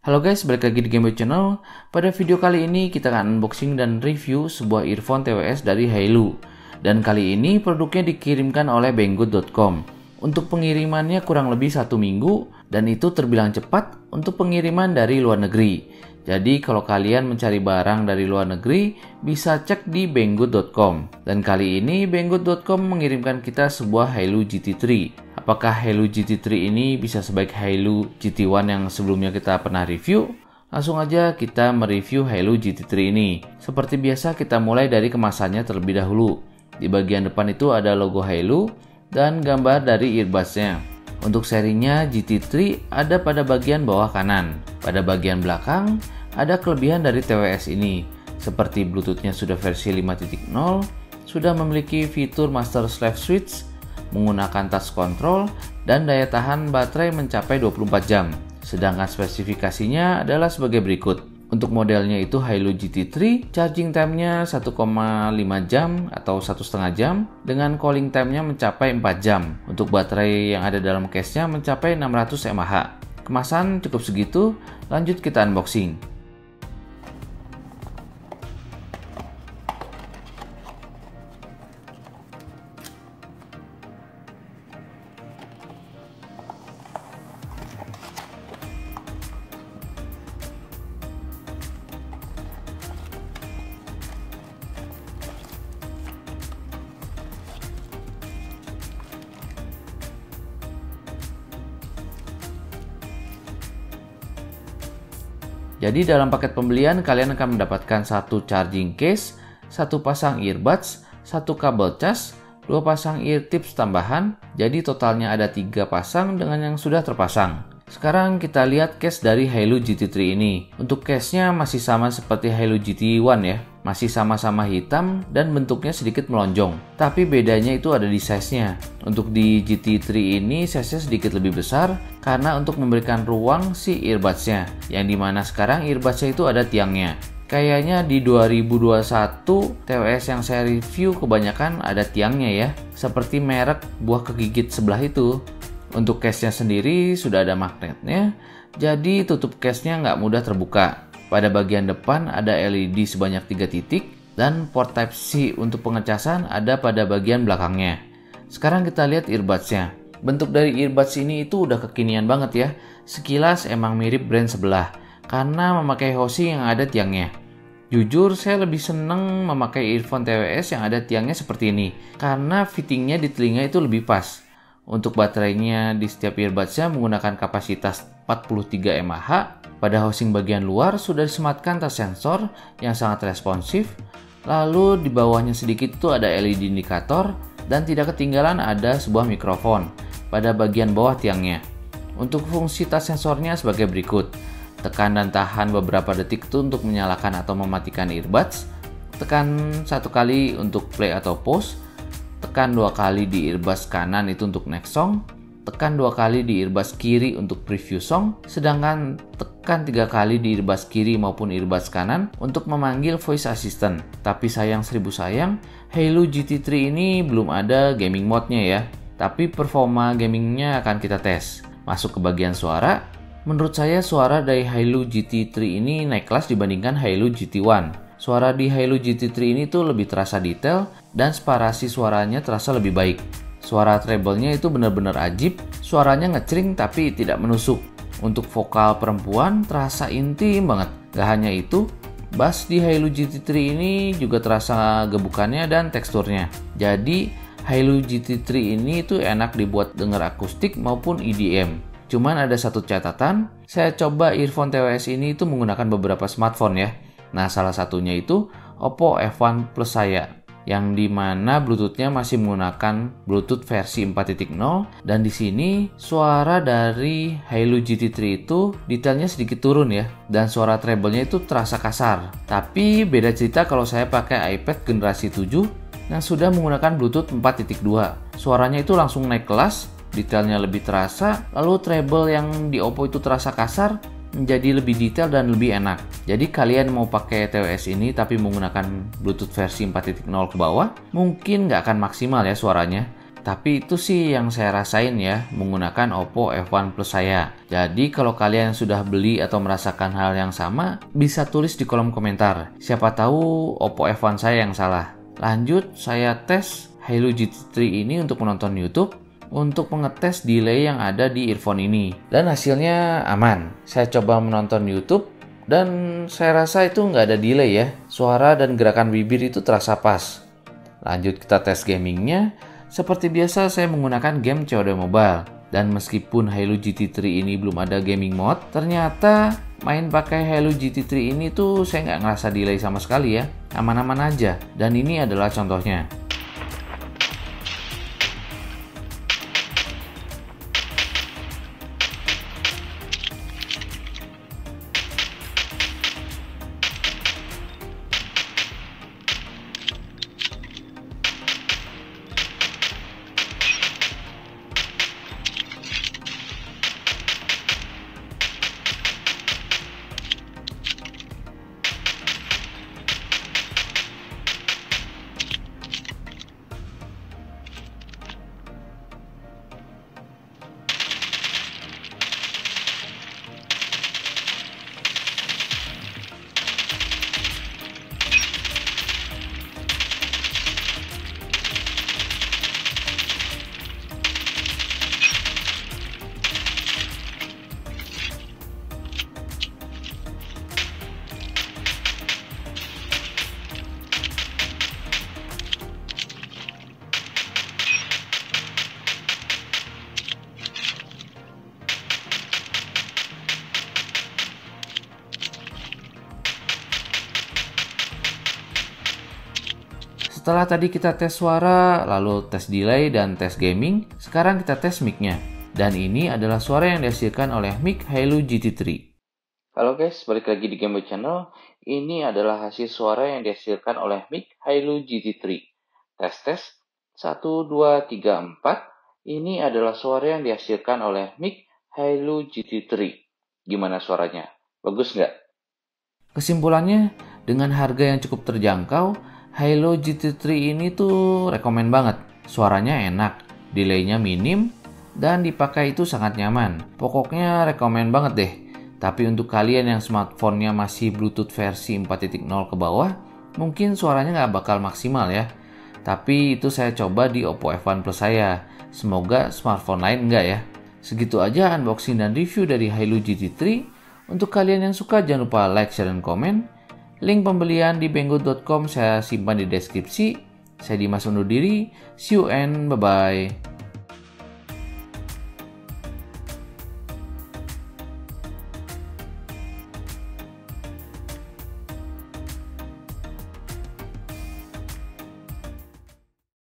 Halo guys, balik lagi di Gameboy Channel. Pada video kali ini kita akan unboxing dan review sebuah earphone TWS dari Hailu. Dan kali ini produknya dikirimkan oleh banggood.com. Untuk pengirimannya kurang lebih 1 minggu dan itu terbilang cepat untuk pengiriman dari luar negeri. Jadi kalau kalian mencari barang dari luar negeri bisa cek di banggood.com. Dan kali ini banggood.com mengirimkan kita sebuah Hailu GT3. Apakah Hailu GT3 ini bisa sebaik Hailu GT1 yang sebelumnya kita pernah review? Langsung aja kita mereview Hailu GT3 ini. Seperti biasa kita mulai dari kemasannya terlebih dahulu. Di bagian depan itu ada logo Hailu dan gambar dari earbudsnya. Untuk serinya GT3 ada pada bagian bawah kanan. Pada bagian belakang ada kelebihan dari TWS ini. Seperti Bluetooth-nya sudah versi 5.0, sudah memiliki fitur Master Slave Switch, menggunakan touch control, dan daya tahan baterai mencapai 24 jam. Sedangkan spesifikasinya adalah sebagai berikut. Untuk modelnya itu Hailu GT3, charging time-nya 1,5 jam atau 1,5 jam, dengan calling time-nya mencapai 4 jam. Untuk baterai yang ada dalam case-nya mencapai 600 mAh. Kemasan cukup segitu, lanjut kita unboxing. Jadi dalam paket pembelian kalian akan mendapatkan satu charging case, satu pasang earbuds, satu kabel cas, 2 pasang ear tips tambahan. Jadi totalnya ada 3 pasang dengan yang sudah terpasang. Sekarang kita lihat case dari Hailu GT3 ini. Untuk case-nya masih sama seperti Hailu GT1 ya. Masih sama-sama hitam dan bentuknya sedikit melonjong. Tapi bedanya itu ada di size-nya. Untuk di GT3 ini size-nya sedikit lebih besar karena untuk memberikan ruang si earbuds-nya. Yang dimana sekarang earbuds-nya itu ada tiangnya. Kayaknya di 2021 TWS yang saya review kebanyakan ada tiangnya ya. Seperti merek buah kegigit sebelah itu. Untuk case-nya sendiri sudah ada magnetnya. Jadi tutup case-nya nggak mudah terbuka. Pada bagian depan ada LED sebanyak 3 titik dan port Type-C untuk pengecasan ada pada bagian belakangnya. Sekarang kita lihat earbuds-nya. Bentuk dari earbuds ini itu udah kekinian banget ya. Sekilas emang mirip brand sebelah karena memakai housing yang ada tiangnya. Jujur saya lebih seneng memakai earphone TWS yang ada tiangnya seperti ini karena fittingnya di telinga itu lebih pas. Untuk baterainya di setiap earbudsnya menggunakan kapasitas 43 mAh. Pada housing bagian luar sudah disematkan touch sensor yang sangat responsif. Lalu di bawahnya sedikit itu ada LED indikator dan tidak ketinggalan ada sebuah mikrofon pada bagian bawah tiangnya. Untuk fungsi touch sensornya sebagai berikut. Tekan dan tahan beberapa detik itu untuk menyalakan atau mematikan earbuds. Tekan 1 kali untuk play atau pause. Tekan 2 kali di earbuds kanan itu untuk next song. Tekan 2 kali di earbuds kiri untuk preview song. Sedangkan tekan 3 kali di earbuds kiri maupun earbuds kanan untuk memanggil voice assistant. Tapi sayang seribu sayang, Hailu GT3 ini belum ada gaming mode-nya ya. Tapi performa gamingnya akan kita tes. Masuk ke bagian suara. Menurut saya suara dari Hailu GT3 ini naik kelas dibandingkan Hailu GT1. Suara di Hailu GT3 ini tuh lebih terasa detail dan separasi suaranya terasa lebih baik. Suara treble-nya itu benar-benar ajib, suaranya ngecering tapi tidak menusuk. Untuk vokal perempuan terasa intim banget. Gak hanya itu, bass di Hailu GT3 ini juga terasa gebukannya dan teksturnya. Jadi Hailu GT3 ini tuh enak dibuat denger akustik maupun EDM. Cuman ada satu catatan, saya coba earphone TWS ini itu menggunakan beberapa smartphone ya. Nah, salah satunya itu Oppo F1 Plus saya, yang dimana Bluetooth-nya masih menggunakan Bluetooth versi 4.0 dan di sini suara dari Hailu GT3 itu detailnya sedikit turun ya, dan suara treble-nya itu terasa kasar. Tapi beda cerita kalau saya pakai iPad generasi 7 yang sudah menggunakan Bluetooth 4.2. Suaranya itu langsung naik kelas, detailnya lebih terasa, lalu treble yang di Oppo itu terasa kasar menjadi lebih detail dan lebih enak. Jadi kalian mau pakai TWS ini tapi menggunakan Bluetooth versi 4.0 ke bawah, mungkin nggak akan maksimal ya suaranya. Tapi itu sih yang saya rasain ya menggunakan Oppo F1 Plus saya. Jadi kalau kalian sudah beli atau merasakan hal yang sama, bisa tulis di kolom komentar. Siapa tahu Oppo F1 saya yang salah. Lanjut, saya tes Hailu GT3 ini untuk menonton YouTube untuk mengetes delay yang ada di earphone ini. Dan hasilnya aman. Saya coba menonton YouTube dan saya rasa itu nggak ada delay ya. Suara dan gerakan bibir itu terasa pas. Lanjut kita tes gamingnya. Seperti biasa saya menggunakan game COD Mobile. Dan meskipun Hailu GT3 ini belum ada gaming mode, ternyata main pakai Hailu GT3 ini tuh saya nggak ngerasa delay sama sekali ya. Aman-aman aja. Dan ini adalah contohnya. Setelah tadi kita tes suara, lalu tes delay dan tes gaming, sekarang kita tes mic-nya. Dan ini adalah suara yang dihasilkan oleh mic Hailu GT3. Halo guys, balik lagi di Gameboy Channel. Ini adalah hasil suara yang dihasilkan oleh mic Hailu GT3. Tes 1, 2, 3, 4. Ini adalah suara yang dihasilkan oleh mic Hailu GT3. Gimana suaranya? Bagus nggak? Kesimpulannya, dengan harga yang cukup terjangkau, Hailu GT3 ini tuh rekomen banget. Suaranya enak, delaynya minim, dan dipakai itu sangat nyaman. Pokoknya rekomen banget deh. Tapi untuk kalian yang smartphone-nya masih Bluetooth versi 4.0 ke bawah, mungkin suaranya nggak bakal maksimal ya. Tapi itu saya coba di Oppo F1 Plus saya. Semoga smartphone lain enggak ya. Segitu aja unboxing dan review dari Hailu GT3. Untuk kalian yang suka jangan lupa like, share, dan komen. Link pembelian di banggood.com saya simpan di deskripsi. Saya Dimas undur diri. See you and bye-bye.